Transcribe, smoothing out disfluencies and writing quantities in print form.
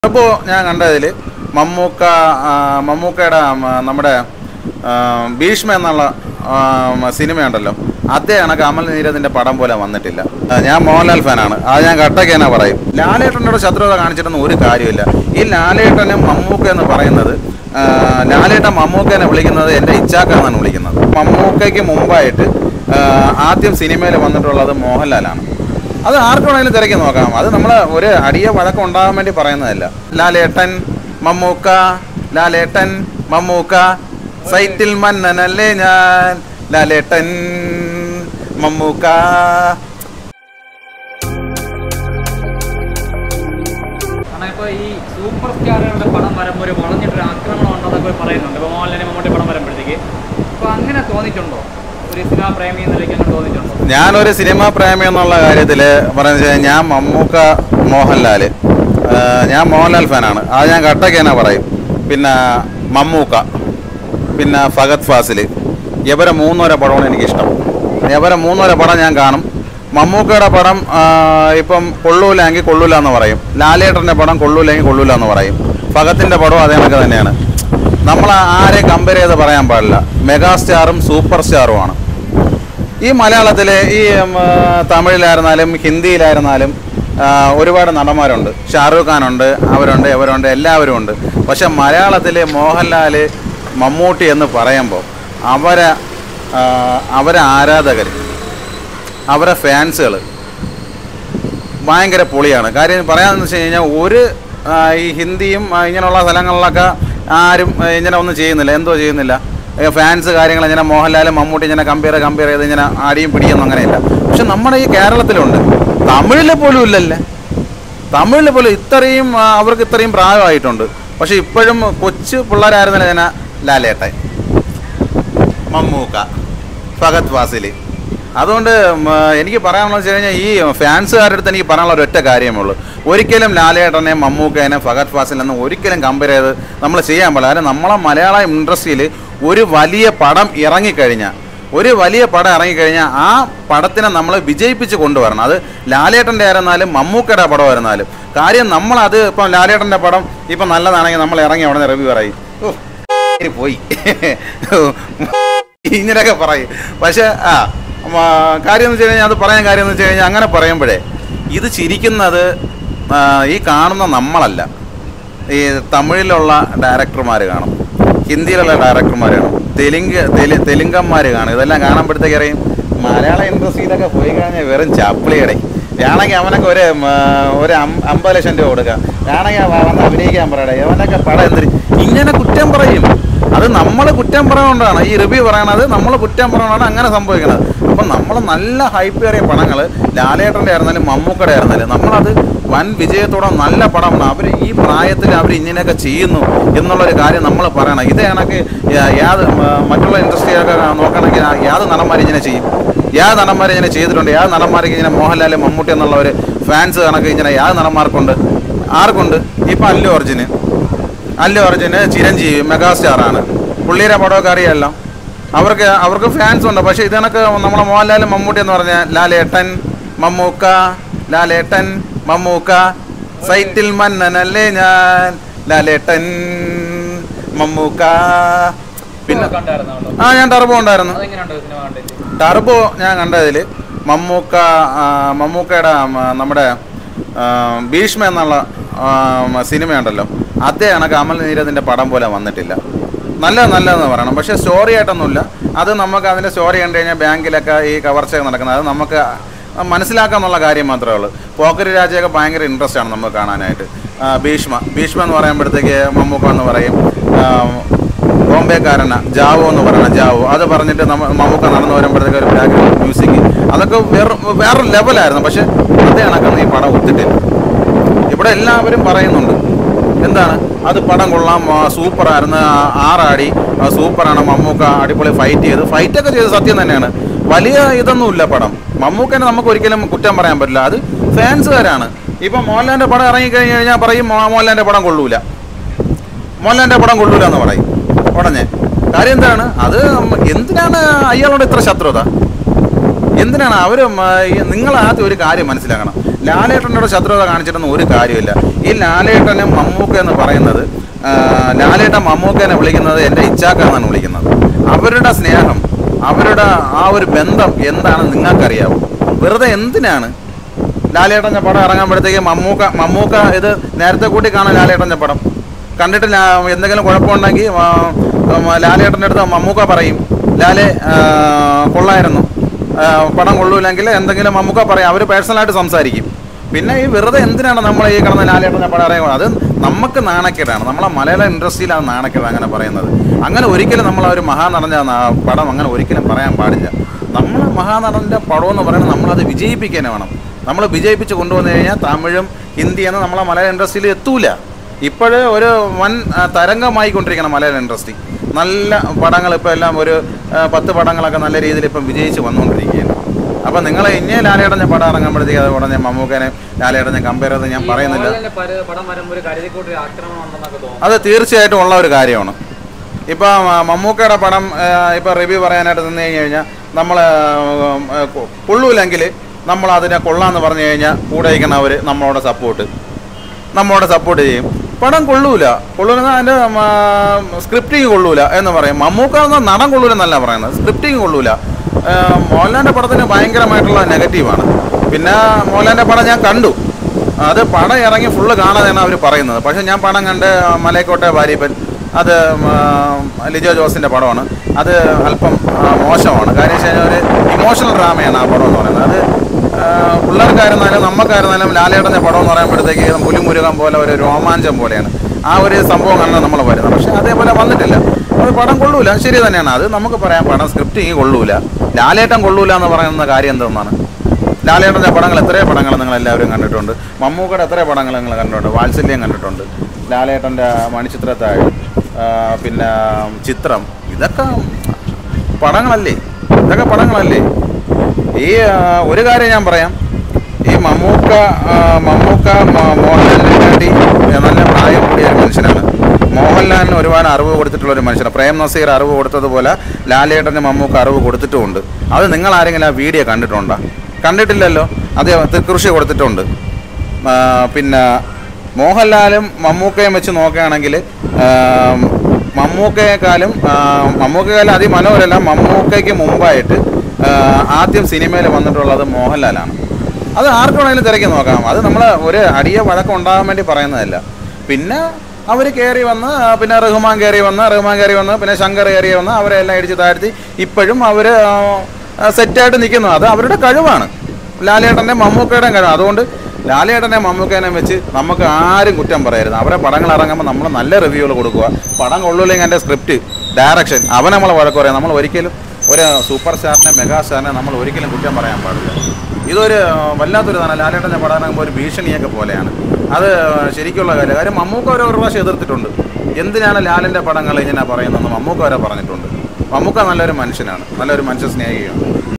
അപ്പോൾ ഞാൻ കണ്ടതിൽ മമ്മൂക്കയുടെ നമ്മുടെ ഭീഷ്മ എന്നുള്ള സിനിമയുണ്ടല്ലോ, അതേ കണക്ക് അമൽ നീരദിൻ്റെ പടം പോലെ വന്നിട്ടില്ല. ഞാൻ മോഹൻലാൽ ഫാനാണ്, അത് ഞാൻ കട്ടക്കേന പറയും. ലാലേട്ടനോട് ശത്രുത കാണിച്ചിട്ടൊന്നും ഒരു കാര്യമില്ല. ഈ ലാലേട്ടനും മമ്മൂക്ക എന്ന് പറയുന്നത്, ലാലേട്ടൻ മമ്മൂക്കനെ വിളിക്കുന്നത് എൻ്റെ ഇച്ചാക്ക എന്നാണ് വിളിക്കുന്നത്. മമ്മൂക്കയ്ക്ക് മുമ്പായിട്ട് ആദ്യം സിനിമയിൽ വന്നിട്ടുള്ളത് മോഹൻലാലാണ്. അത് ആർക്ക് വേണമെങ്കിലും തിരക്കി നോക്കാം. അത് നമ്മൾ ഒരു അടിയ വഴക്കം ഉണ്ടാകാൻ വേണ്ടി പറയുന്നതല്ല. ലാലേട്ടൻ മമ്മൂക്ക, ലാലേട്ടൻ മമ്മൂക്ക, സൈറ്റിൽ മന്നനല്ലേ ഞാൻ, ലാലേട്ടൻ മമ്മൂക്ക. ഇപ്പോൾ ഈ സൂപ്പർ സ്റ്റാറുകളുടെ പടം വരുമ്പോൾ ഒരു വളഞ്ഞിട്ടൊരു ആക്രമണം ഉണ്ടെന്നൊക്കെ പറയുന്നുണ്ട്. ഇപ്പോൾ മോഹൻലാലിനെ മമ്മൂട്ടി പടം വരുമ്പോഴത്തേക്ക് അപ്പോൾ അങ്ങനെ തോന്നിയിട്ടുണ്ടോ? ഒരു സിനിമാ പ്രേമി എന്നതിലേക്ക് അങ്ങനെ തോന്നിയിട്ടുണ്ടോ? ഞാനൊരു സിനിമാ പ്രേമി എന്നുള്ള കാര്യത്തിൽ പറയുന്നത് വെച്ചാൽ ഞാൻ മമ്മൂക്ക, മോഹൻലാൽ, ഞാൻ മോഹൻലാൽ ഫാനാണ്, അത് ഞാൻ കട്ടക്കേന പറയും. പിന്നെ മമ്മൂക്ക, പിന്നെ ഫഹദ് ഫാസിൽ, ഇവരെ മൂന്നോരെ പടമാണ് എനിക്കിഷ്ടം. ഇവരെ മൂന്നോരെ പടം ഞാൻ കാണും. മമ്മൂക്കയുടെ പടം ഇപ്പം കൊള്ളൂലെങ്കിൽ കൊള്ളൂല എന്ന് പറയും. ലാലേട്ടൻ്റെ പടം കൊള്ളൂലെങ്കിൽ കൊള്ളൂല എന്ന് പറയും. ഫഹദിൻ്റെ പടവും അതേ കണക്ക് തന്നെയാണ്. നമ്മൾ ആരെയും കമ്പയർ ചെയ്ത് പറയാൻ പാടില്ല. മെഗാ സ്റ്റാറും സൂപ്പർ സ്റ്റാറുമാണ്. ഈ മലയാളത്തിൽ ഈ തമിഴിലായിരുന്നാലും ഹിന്ദിയിലായിരുന്നാലും ഒരുപാട് നടന്മാരുണ്ട്. ഷാറൂഖ് ഖാനുണ്ട്, അവരുണ്ട്, ഇവരുണ്ട്, എല്ലാവരും ഉണ്ട്. പക്ഷെ മലയാളത്തിൽ മോഹൻലാൽ, മമ്മൂട്ടി എന്ന് പറയുമ്പോൾ അവരെ ആരാധകർ, അവരെ ഫാൻസുകൾ ഭയങ്കര പൊളിയാണ്. കാര്യം പറയാമെന്ന് വെച്ച് കഴിഞ്ഞാൽ ഈ ഹിന്ദിയും ഇങ്ങനെയുള്ള സ്ഥലങ്ങളിലൊക്കെ ആരും ഇങ്ങനെ ഒന്നും ചെയ്യുന്നില്ല. എന്തോ ചെയ്യുന്നില്ല, ഫാൻസ് കാര്യങ്ങൾ ഇങ്ങനെ മോഹൻലാലും മമ്മൂട്ടി ഇങ്ങനെ കമ്പയർ ചെയ്ത് ഇങ്ങനെ ആടിയും പിടിയൊന്നും അങ്ങനെയില്ല. പക്ഷെ നമ്മുടെ ഈ കേരളത്തിലുണ്ട്. തമിഴിൽ പോലും ഇല്ലല്ലേ, തമിഴിൽ പോലും ഇത്രയും അവർക്ക് ഇത്രയും പ്രായമായിട്ടുണ്ട്. പക്ഷെ ഇപ്പോഴും കൊച്ചു പിള്ളേരായിരുന്നില്ല ഇങ്ങനെ ലാലേട്ടൻ, മമ്മൂക്ക, ഫഹദ് ഫാസിൽ. അതുകൊണ്ട് എനിക്ക് പറയാനുള്ളത് വെച്ച് കഴിഞ്ഞാൽ ഈ ഫാൻസുകാരുടെ അടുത്ത് എനിക്ക് പറയാനുള്ള ഒരൊറ്റ കാര്യമുള്ളൂ. ഒരിക്കലും ലാലേട്ടനെ, മമ്മൂക്കേനെ, ഫഹദ് ഫാസിലെന്നും ഒരിക്കലും കമ്പയർ ചെയ്ത് നമ്മൾ ചെയ്യാൻ പാടില്ല. കാരണം നമ്മളെ മലയാള ഇൻഡസ്ട്രിയിൽ ഒരു വലിയ പടം ഇറങ്ങിക്കഴിഞ്ഞാൽ ആ പടത്തിനെ നമ്മൾ വിജയിപ്പിച്ച് കൊണ്ടുവരണം. അത് ലാലേട്ടൻ്റെ ആയിരുന്നാലും മമ്മൂക്കയുടെ പടം ആയിരുന്നാലും. കാര്യം നമ്മളത് ഇപ്പം ലാലേട്ടൻ്റെ പടം ഇപ്പം നല്ലതാണെങ്കിൽ നമ്മൾ ഇറങ്ങി അവിടെ നിന്ന് റിവ്യൂ പറയും, പോയി ഇങ്ങനെയൊക്കെ പറയും. പക്ഷേ കാര്യം എന്ന് വെച്ച് കഴിഞ്ഞാൽ, അത് പറയാൻ കാര്യം എന്ന് വെച്ച് കഴിഞ്ഞാൽ, അങ്ങനെ പറയുമ്പോഴേ ഇത് ചിരിക്കുന്നത് ഈ കാണുന്ന നമ്മളല്ല. ഈ തമിഴിലുള്ള ഡയറക്ടർമാർ കാണും, ഹിന്ദിയിലുള്ള ഡയറക്ടർമാർ കാണും, തെലുങ്കന്മാർ കാണും. ഇതെല്ലാം കാണുമ്പോഴത്തേക്ക് അറിയും മലയാള ഇൻഡസ്ട്രിയിലൊക്കെ പോയി കഴിഞ്ഞാൽ വെറും ചപ്പിളിയുടെ. വേണമെങ്കിൽ അവനൊക്കെ ഒരു 50 ലക്ഷം രൂപ കൊടുക്കാം, വേണമെങ്കിൽ വന്ന് അഭിനയിക്കാൻ പറയട്ടെ, അവനൊക്കെ പടം എന്തിന് ഇങ്ങനെ കുറ്റം പറയും. അത് നമ്മൾ കുറ്റം പറയുന്നതുകൊണ്ടാണ് ഈ റിവ്യൂ പറയണത്, നമ്മൾ കുറ്റം പറയുന്നതാണ് അങ്ങനെ സംഭവിക്കുന്നത്. അപ്പം നമ്മൾ നല്ല ഹൈപ്പ് കയറിയ പടങ്ങൾ ലാലേട്ടൻ്റെ ആയിരുന്നാലും മമ്മൂക്കയുടെ ആയിരുന്നാലും നമ്മളത് വൻ വിജയത്തോടെ നല്ല പടമാണ്. അവർ ഈ പ്രായത്തിൽ അവർ ഇങ്ങനെയൊക്കെ ചെയ്യുന്നു എന്നുള്ളൊരു കാര്യം നമ്മൾ പറയണം. ഇതേ കണക്ക് മറ്റുള്ള ഇൻഡസ്ട്രിയൊക്കെ നോക്കണമെങ്കിൽ യാത് നടന്മാർ ഇങ്ങനെ ചെയ്യും, യാത് നടന്മാർ ഇങ്ങനെ ചെയ്തിട്ടുണ്ട്. യാത് നടന്മാർക്ക് ഇങ്ങനെ മോഹൻലാൽ, മമ്മൂട്ടി എന്നുള്ള ഒരു ഫാൻസ് കണക്ക് ഇങ്ങനെ യാത് നടന്മാർക്കുണ്ട്. ആർക്കുണ്ട്? ഇപ്പം അല്ലു അർജുന്, ചിരഞ്ജീവി മെഗാസ്റ്റാറാണ്, പുള്ളിയുടെ പടമൊക്കെ അറിയാമല്ലോ. അവർക്ക് ഫാൻസ് ഉണ്ട്. പക്ഷേ ഇത് കണക്ക് നമ്മളെ മോഹൻലാലും മമ്മൂട്ടി എന്ന് പറഞ്ഞാൽ ലാലേട്ടൻ മമ്മൂക്ക, സൈറ്റിൽ മന്നനല്ലേ ഞാൻ, ലാലേട്ടൻ മമ്മൂക്ക. പിന്നെ ഞാൻ ടർബോ ഉണ്ടായിരുന്നു. ടർബോ ഞാൻ കണ്ടതിൽ മമ്മൂക്കയുടെ നമ്മുടെ ഭീഷ്മ എന്നുള്ള സിനിമയുണ്ടല്ലോ, അതേ കണക്ക് അമൽ നീരദിൻ്റെ പടം പോലെ വന്നിട്ടില്ല. നല്ലതെന്ന് പറയണം. പക്ഷേ സ്റ്റോറി ആയിട്ടൊന്നുമില്ല. അത് നമുക്ക് അതിൻ്റെ സ്റ്റോറി കണ്ടു കഴിഞ്ഞാൽ ബാങ്കിലൊക്കെ ഈ കവർച്ചയൊക്കെ നടക്കുന്നത് അത് നമുക്ക് മനസ്സിലാക്കാന്നുള്ള കാര്യം മാത്രമേ ഉള്ളൂ. പോക്കരി രാജയൊക്കെ ഭയങ്കര ഇൻട്രസ്റ്റ് ആണ് നമുക്ക് കാണാനായിട്ട്. ഭീഷ്മ എന്ന് പറയുമ്പോഴത്തേക്ക് മമ്മൂക്ക എന്ന് പറയും, ബോംബെക്കാരന ജാവോ എന്ന് പറയണം, ജാവോ അത് പറഞ്ഞിട്ട് മമ്മൂക്ക നടന്നു വരുമ്പോഴത്തേക്ക് ഒരു ബാക്ക്ഗ്രൗണ്ട് മ്യൂസിക് അതൊക്കെ വേറൊരു ലെവലായിരുന്നു. പക്ഷെ അതേ കണക്കൊന്നും ഈ പടം ഒത്തിട്ടില്ല. ഇവിടെ എല്ലാവരും പറയുന്നുണ്ട് എന്താണ്, അത് പടം കൊള്ളാം, സൂപ്പറായിരുന്നു, ആറാടി സൂപ്പറാണ്, മമ്മൂക്ക അടിപൊളി ഫൈറ്റൊക്കെ ചെയ്ത് സത്യം തന്നെയാണ്. വലിയ ഇതൊന്നുമില്ല പടം. മമ്മൂക്കനെ നമുക്ക് ഒരിക്കലും കുറ്റം പറയാൻ പറ്റില്ല. അത് ഫാൻസുകാരാണ്. ഇപ്പം മോഹൻലാലിൻ്റെ പടം ഇറങ്ങിക്കഴിഞ്ഞ് കഴിഞ്ഞാൽ പറയും മോഹൻലാലിൻ്റെ പടം കൊള്ളൂല എന്ന് പറയും ഉടനെ. കാര്യം എന്താണ്, അത് എന്തിനാണ് അയാളോട് ഇത്ര ശത്രുത? എന്തിനാണ് അവർ? നിങ്ങൾ ആദ്യം ഒരു കാര്യം മനസ്സിലാക്കണം. ലാലേട്ടനോട് ശത്രുത കാണിച്ചിട്ടൊന്നും ഒരു കാര്യമില്ല. ഈ ലാലേട്ടനും മമ്മൂക്ക എന്ന് പറയുന്നത്, ലാലേട്ടൻ മമ്മൂക്കനെ വിളിക്കുന്നത് എൻ്റെ ഇച്ചാക്ക എന്നാണ് വിളിക്കുന്നത്. അവരുടെ സ്നേഹം, അവരുടെ ആ ഒരു ബന്ധം എന്താണ് നിങ്ങൾക്കറിയാവും. വെറുതെ എന്തിനാണ് ലാലേട്ടൻ്റെ പടം ഇറങ്ങുമ്പോഴത്തേക്ക് മമ്മൂക്ക ഇത് നേരത്തെ കൂട്ടി കാണാം. ലാലേട്ടൻ്റെ പടം കണ്ടിട്ട് എന്തെങ്കിലും കുഴപ്പമുണ്ടെങ്കിൽ ലാലേട്ടൻ്റെ അടുത്ത് മമ്മൂക്ക പറയും, ലാലേ കൊള്ളായിരുന്നു, പടം കൊള്ളൂല്ലെങ്കിൽ എന്തെങ്കിലും മമ്മൂക്ക പറയും. അവർ പേഴ്സണലായിട്ട് സംസാരിക്കും. പിന്നെ ഈ വെറുതെ എന്തിനാണ് നമ്മൾ ഈ കിടന്ന ലാലേട്ടൻ്റെ പടം അറിയുന്നത്? അത് നമുക്ക് നാണക്കേടാണ്. നമ്മളെ മലയാള ഇൻഡസ്ട്രിയിലാണ് നാണക്കേട് അങ്ങനെ പറയുന്നത്. അങ്ങനെ ഒരിക്കലും നമ്മൾ ഒരു മഹാനടൻ്റെ പടം അങ്ങനെ ഒരിക്കലും പറയാൻ പാടില്ല. നമ്മൾ മഹാനടൻ്റെ പടം എന്ന് പറയുന്നത് നമ്മളത് വിജയിപ്പിക്കാൻ വേണം. നമ്മൾ വിജയിപ്പിച്ച് കൊണ്ടുവന്നു കഴിഞ്ഞാൽ തമിഴും ഹിന്ദിയെന്ന് നമ്മളെ മലയാള ഇൻഡസ്ട്രിയിൽ എത്തൂല. ഇപ്പോഴേ ഒരു വൻ തരംഗമായിക്കൊണ്ടിരിക്കണം മലയാള ഇൻഡസ്ട്രി. നല്ല പടങ്ങൾ ഇപ്പോൾ എല്ലാം ഒരു 10 പടങ്ങളൊക്കെ നല്ല രീതിയിൽ ഇപ്പം വിജയിച്ച് വന്നുകൊണ്ടിരിക്കുകയാണ്. അപ്പം നിങ്ങൾ ഇനി ലാലേട്ടൻ്റെ പടം ഇറങ്ങുമ്പോഴത്തേക്ക് അത് ഉടനെ മമ്മൂക്കനെ ലാലേട്ടനെ കമ്പയർ ചെയ്ത് ഞാൻ പറയുന്നില്ല. അത് തീർച്ചയായിട്ടും ഉള്ള ഒരു കാര്യമാണ്. ഇപ്പം മമ്മൂക്കയുടെ പടം ഇപ്പം റിവ്യൂ പറയാനായിട്ട് നിന്ന് കഴിഞ്ഞാൽ നമ്മൾ കൊള്ളൂലെങ്കിൽ നമ്മൾ അതിനെ കൊള്ളാമെന്ന് പറഞ്ഞു കഴിഞ്ഞാൽ കൂടെ ഇരിക്കണവർ നമ്മളോട് സപ്പോർട്ട് ചെയ്യും. പടം കൊള്ളൂല അതിൻ്റെ സ്ക്രിപ്റ്റിങ് കൊള്ളൂല എന്ന് പറയും. മമ്മൂക്ക എന്ന നടൻ കൊള്ളൂലെന്നല്ല പറയുന്നത്, സ്ക്രിപ്റ്റിങ് കൊള്ളൂല. മോഹൻലാലിൻ്റെ പടത്തിന് ഭയങ്കരമായിട്ടുള്ള നെഗറ്റീവാണ്. പിന്നെ മോഹൻലാലിൻ്റെ പടം ഞാൻ കണ്ടു, അത് പടം ഇറങ്ങി ഫുള്ള് കാണാതെയാണ് അവർ പറയുന്നത്. പക്ഷേ ഞാൻ പടം കണ്ട് മലയക്കോട്ടെ വാര്യപ്പൻ, അത് ലിജോ ജോസിൻ്റെ പടമാണ്. അത് അല്പം മോശമാണ്. കാര്യം വെച്ച് കഴിഞ്ഞാൽ ഒരു ഇമോഷണൽ ഡ്രാമയാണ് ആ പടം എന്ന് പറയുന്നത്. അത് പിള്ളേർക്കായിരുന്നാലും നമുക്കായിരുന്നാലും ലാലേട്ടൻ്റെ പടം എന്ന് പറയുമ്പോഴത്തേക്ക് പുലിമുരുകൻ പോലെ ഒരു രോമാഞ്ചം പോലെയാണ് ആ ഒരു സംഭവം കണ്ടാൽ നമ്മൾ വരുന്നത്. പക്ഷേ അതേപോലെ വന്നിട്ടില്ല. അത് പടം കൊള്ളൂല, ശരി തന്നെയാണ്. അത് നമുക്ക് പറയാം, പടം സ്ക്രിപ്റ്റിങ് കൊള്ളൂല, ലാലേട്ടൻ കൊള്ളൂല എന്ന് പറയുന്ന കാര്യം എന്തെന്നാണ്. ലാലേട്ടൻ്റെ പടങ്ങൾ എത്രയോ പടങ്ങൾ നിങ്ങളെല്ലാവരും കണ്ടിട്ടുണ്ട്. മമ്മൂക്കയുടെ എത്രയോ പടങ്ങൾ നിങ്ങൾ കണ്ടിട്ടുണ്ട്. വാത്സല്യം കണ്ടിട്ടുണ്ട്, ലാലേട്ടൻ്റെ മണിച്ചിത്രത്താഴ്, പിന്നെ ചിത്രം, ഇതൊക്കെ പടങ്ങളല്ലേ. ഈ ഒരു കാര്യം ഞാൻ പറയാം, ഈ മമ്മൂക്ക മോഹൻലാലിനെ കാട്ടി നല്ല പ്രായം കൂടിയ ഒരു മനുഷ്യനാണ്. മോഹൻലാലിന് ഒരുപാട് അറിവ് കൊടുത്തിട്ടുള്ളൊരു മനുഷ്യനാണ്. പ്രേം നസീർ അറിവ് കൊടുത്തതുപോലെ ലാലേട്ടന് മമ്മൂക്ക അറിവ് കൊടുത്തിട്ടുമുണ്ട്. അത് നിങ്ങൾ ആരെങ്കിലും ആ വീഡിയോ കണ്ടിട്ടുണ്ടോ? കണ്ടിട്ടില്ലല്ലോ. അത് തൃക്കൃഷി കൊടുത്തിട്ടുണ്ട്. പിന്നെ മോഹൻലാലും മമ്മൂക്കയും വെച്ച് നോക്കുകയാണെങ്കിൽ മമ്മൂക്കയെക്കാളും അതിമനോഹരമല്ല, മമ്മൂക്കയ്ക്ക് മുമ്പായിട്ട് ആദ്യം സിനിമയിൽ വന്നിട്ടുള്ളത് മോഹൻലാലാണ്. അത് ആർക്ക് വേണമെങ്കിലും തിരക്കി നോക്കാം. അത് നമ്മൾ ഒരു അടിയ വഴക്കം ഉണ്ടാകാൻ വേണ്ടി പറയുന്നതല്ല. പിന്നെ അവർ കയറി വന്ന്, പിന്നെ റഹ്മാൻ കയറി വന്ന്, പിന്നെ ശങ്കർ കയറി വന്ന് അവരെല്ലാം ഇടിച്ച് താഴ്ത്തി ഇപ്പോഴും അവർ സെറ്റായിട്ട് നിൽക്കുന്നു. അത് അവരുടെ കഴിവാണ്, ലാലേട്ടൻ്റെ മമ്മൂക്കയുടെയും കഴിവ്. അതുകൊണ്ട് ലാലേട്ടനെ മമ്മൂക്കേനെ വെച്ച് നമുക്ക് ആരും കുറ്റം പറയരുത്. അവരെ പടങ്ങൾ ഇറങ്ങുമ്പോൾ നമ്മൾ നല്ല റിവ്യൂകൾ കൊടുക്കുക. പടം കൊള്ളൂല്ലെങ്കിൽ എൻ്റെ സ്ക്രിപ്റ്റ്, ഡയറക്ഷൻ, അവൻ നമ്മൾ വഴക്ക് പറയാം. നമ്മൾ ഒരിക്കലും ഒരു സൂപ്പർ സ്റ്റാറിനെ, മെഗാ സ്റ്റാറിനെ നമ്മൾ ഒരിക്കലും കുറ്റം പറയാൻ പാടില്ല. ഇതൊരു വല്ലാത്തൊരു തന്നെ ലാലേട്ടൻ്റെ പടം ഇറങ്ങുമ്പോൾ ഒരു ഭീഷണിയൊക്കെ പോലെയാണ്. അത് ശരിക്കുള്ള കാര്യം മമ്മൂക്ക ഒരു പ്രാവശ്യം എതിർത്തിട്ടുണ്ട്. എന്തിനാണ് ലാലിൻ്റെ പടങ്ങൾ ഇങ്ങനെ പറയുന്നതെന്ന് മമ്മൂക്ക വരെ പറഞ്ഞിട്ടുണ്ട്. മമ്മൂക്ക നല്ലൊരു മനുഷ്യനാണ്, നല്ലൊരു മനുഷ്യ സ്നേഹിയാണ്.